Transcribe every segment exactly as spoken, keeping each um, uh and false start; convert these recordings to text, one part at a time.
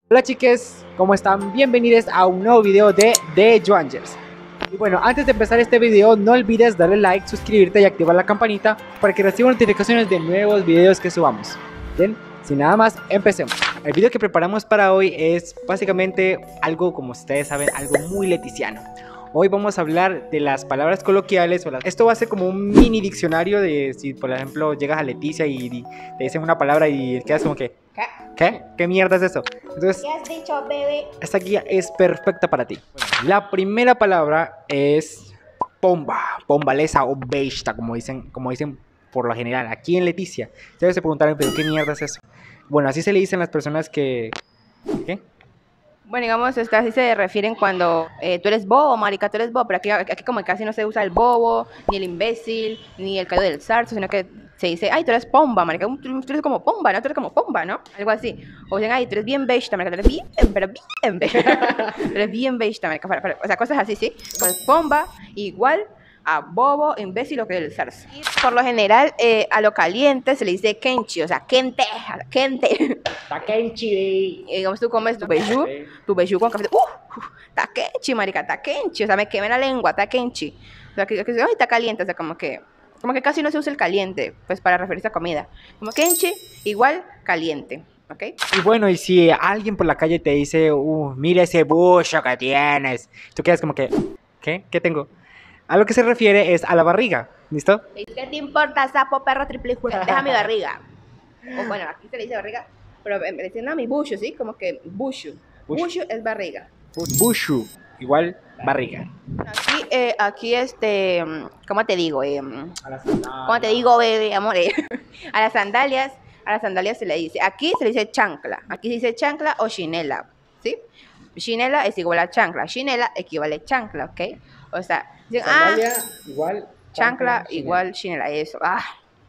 Hola chiques, ¿cómo están? Bienvenidos a un nuevo video de The Joangers. Y bueno, antes de empezar este video, no olvides darle like, suscribirte y activar la campanita para que reciban notificaciones de nuevos videos que subamos. Bien, sin nada más, empecemos. El video que preparamos para hoy es básicamente algo, como ustedes saben, algo muy leticiano. Hoy vamos a hablar de las palabras coloquiales. O las... Esto va a ser como un mini diccionario de si, por ejemplo, llegas a Leticia y te dicen una palabra y quedas como que... ¿Qué? ¿Qué? ¿Qué mierda es eso? Entonces, ¿Qué has dicho, bebé? esta guía es perfecta para ti. La primera palabra es pomba, pombalesa o beista, como dicen, como dicen por lo general aquí en Leticia. Ustedes se preguntarán, pero ¿qué mierda es eso? Bueno, así se le dicen las personas que... ¿Qué? Bueno, digamos, esto así se refieren cuando eh, tú eres bobo, marica, tú eres bobo, pero aquí, aquí como casi no se usa el bobo, ni el imbécil, ni el caído del zarzo, sino que se dice, ay, tú eres pomba, marica, tú, tú eres como pomba, ¿no? Tú eres como pomba, ¿no? Algo así. O dicen, ay, tú eres bien besta, marica, tú eres bien, pero bien besta. Tú eres bien besta, marica, para, para, o sea, cosas así, ¿sí? Pues pomba, igual a bobo, imbécil o caído del zarzo. Y por lo general, eh, a lo caliente se le dice kenchi, o sea, kente, kente. Takenchi. Y digamos, tú comes tu bejú, tu bejú con café, ¡uh! uh takenchi, marica, takenchi, o sea, me quemé la lengua, takenchi. O sea, que, que ay, está caliente, o sea, como que, como que casi no se usa el caliente, pues, para referirse a comida. Como kenchi, igual, caliente, ¿ok? Y bueno, y si alguien por la calle te dice, uh, mira ese bucho que tienes, tú quedas como que, ¿qué? ¿Qué tengo? A lo que se refiere es a la barriga, ¿listo? ¿Qué te importa, sapo, perro, triple hijo? Deja mi barriga. O bueno, aquí se le dice barriga, pero me dicen, no, mi bushu, ¿sí? Como que bushu. Bushu. Bushu es barriga. Bushu, igual barriga. Aquí, eh, aquí este, ¿cómo te digo? Eh, A la ¿Cómo te digo, bebé, amor? Eh, a las sandalias, a las sandalias se le dice, aquí se le dice chancla, aquí se dice chancla o chinela, ¿sí? Chinela es igual a chancla, chinela equivale a chancla, ¿ok? O sea, dicen, Sandalia, ah, igual chancla igual chinela, eso, ah.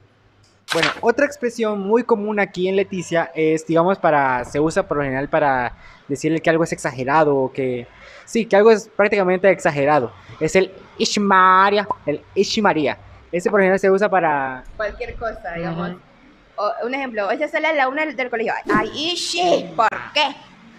Bueno, otra expresión muy común aquí en Leticia es, digamos, para, se usa por lo general para decirle que algo es exagerado o que, sí, que algo es prácticamente exagerado. Es el ishmaria, el ishmaria. Ese por lo general se usa para... Cualquier cosa, digamos. Uh-huh. O, un ejemplo, esa sale a la una del colegio, ay, ishi, ¿por qué?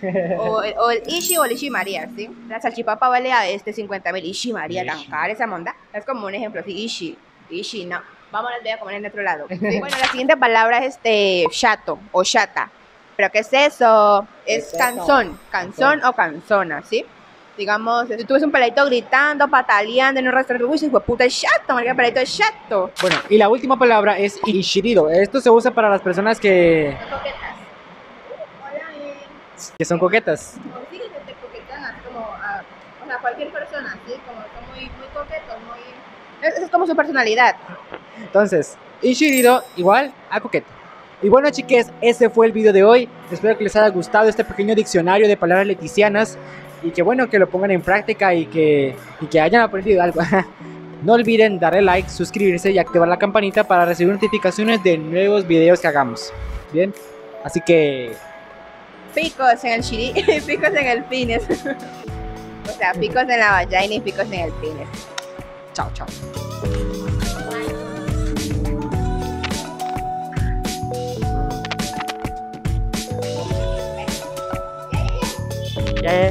O, o el Ishi o el Ishi María, ¿sí? La salchipapa vale a este cincuenta mil. Ishi María, tan cara esa monda. Es como un ejemplo, sí, Ishi, Ishi, no. Vámonos, voy a comer en otro lado. ¿Sí? Bueno, la siguiente palabra es este, chato o chata. ¿Pero qué es eso? Es canzón, canzón o canzona, ¿sí? Digamos, si tú ves un peladito gritando, pataleando en un restaurante, uy, hijo de puta, es chato, marica, el peladito es chato. Bueno, y la última palabra es ishirido. Esto se usa para las personas que... Son coquetas. Hola, eh. que son coquetas. Sí, que te coquetan así como a, o sea, cualquier persona, ¿sí? Como son muy, muy coquetos, muy... Esa es como su personalidad. Entonces, ishirido igual a coqueto. Y bueno, chiques, ese fue el video de hoy. Espero que les haya gustado este pequeño diccionario de palabras leticianas. Y que bueno, que lo pongan en práctica y que, y que hayan aprendido algo. No olviden darle like, suscribirse y activar la campanita para recibir notificaciones de nuevos videos que hagamos. Bien, así que... Picos en el chiri, picos en el pines. O sea, picos en la vagina y picos en el pines. Chao, chao. Yeah.